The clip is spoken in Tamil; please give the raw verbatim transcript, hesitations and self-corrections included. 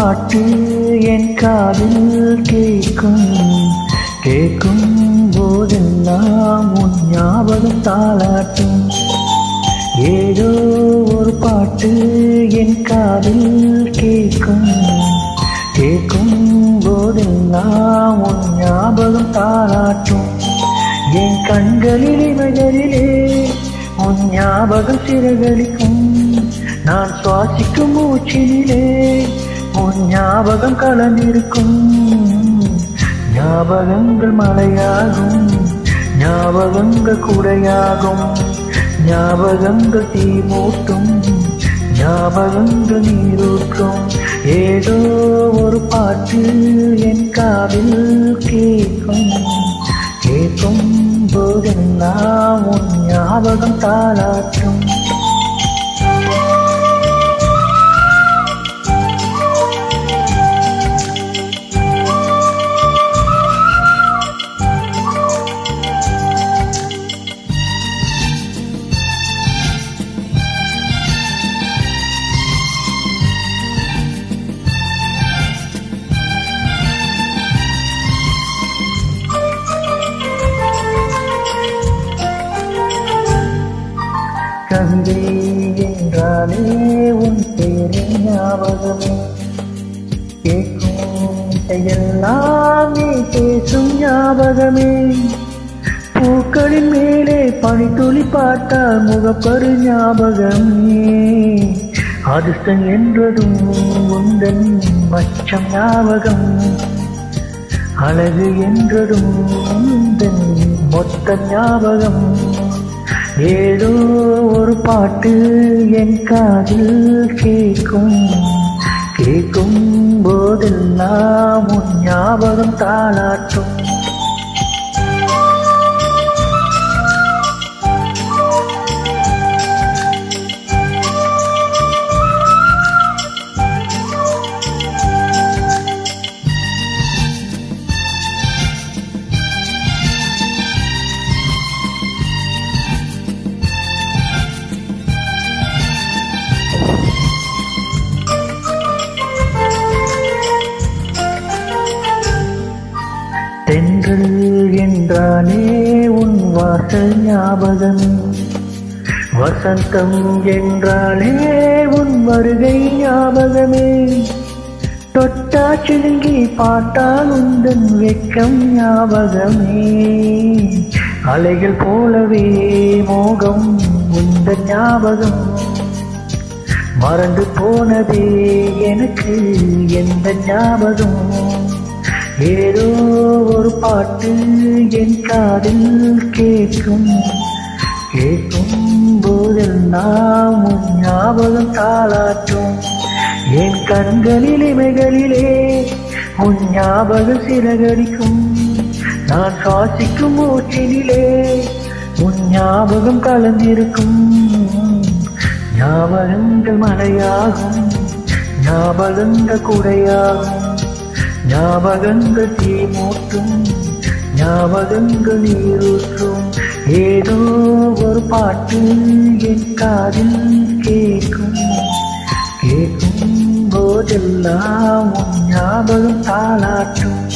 பாட்டு என் காதில் கேட்கும் கேட்கும் போதெல்லாம் உன் ஞாபகம் தாளாட்டும். ஏதோ ஒரு பாட்டு என் காதில் கேட்கும் கேட்கும் போதெல்லாம் உன் ஞாபகம் தாளாட்டும். என் கண்களில் இமைகளிலே உன் ஞாபகம் சிறகடிக்கும். நான் சுவாசிக்கும் மூச்சினிலே உன் ஞாபகம் கலந்திருக்கும். ஞாபகங்கள் மழையாகும், ஞாபகங்கள் குடையாகும், ஞாபகங்கள் தீ மூட்டும், ஞாபகங்கள் நீரூற்றும். ஏதோ ஒரு பாட்டு என் காதில் கேட்கும் கேட்கும் போதெல்லாம் உன் ஞாபகம் தாளாட்டும். கவிதை என்றாலே உன் பேரின் ஞாபகமே, கேட்கும் எல்லாம் நீ பேசும் ஞாபகமே. பூக்களின் மேலே பனித்துளி பார்த்தால் முகப்பரு ஞாபகமே. அதிர்ஷ்டம் என்றதும் உந்தன் மச்சம் ஞாபகம், அழகு என்றதும் உந்தன் மொத்த ஞாபகம். ஏதோ ஒரு பாட்டு என் காதில் கேட்கும் கேட்கும் போதெல்லாம் உன் ஞாபகம் தாளாட்டும். தென்றல் என்றாலே உன் வாசல் ஞாபகம், வசந்தம் என்றாலே உன் வருகை ஞாபகமே. தொட்டா சிலுங்கி பார்த்தால் உந்தன் வெட்கம் ஞாபகமே. அலைகள் போலவே மோகம் உந்தன் ஞாபகம், மறந்து போனதே எனக்கு எந்த ஞாபகம். ஏதோ ஒரு பாட்டு என் காதில் கேட்கும் கேட்கும் போதெல்லாம் உன் ஞாபகம் தாளாட்டும். என் கண்களில் இமைகளிலே உன் ஞாபகம் சிறகடிக்கும். நான் சுவாசிக்கும் மூச்சினிலே உன் ஞாபகம் கலந்திருக்கும். ஞாபகங்கள் மழையாகும், ஞாபகங்கள் குடையாகும், ஞாபகங்கள் தீ மூட்டும், ஞாபகங்கள் நீரூற்றும். ஏதோ ஒரு பாட்டு என் காதில் கேட்கும் கேட்கும் போதெல்லாம் உன் ஞாபகம் தாளாட்டும்.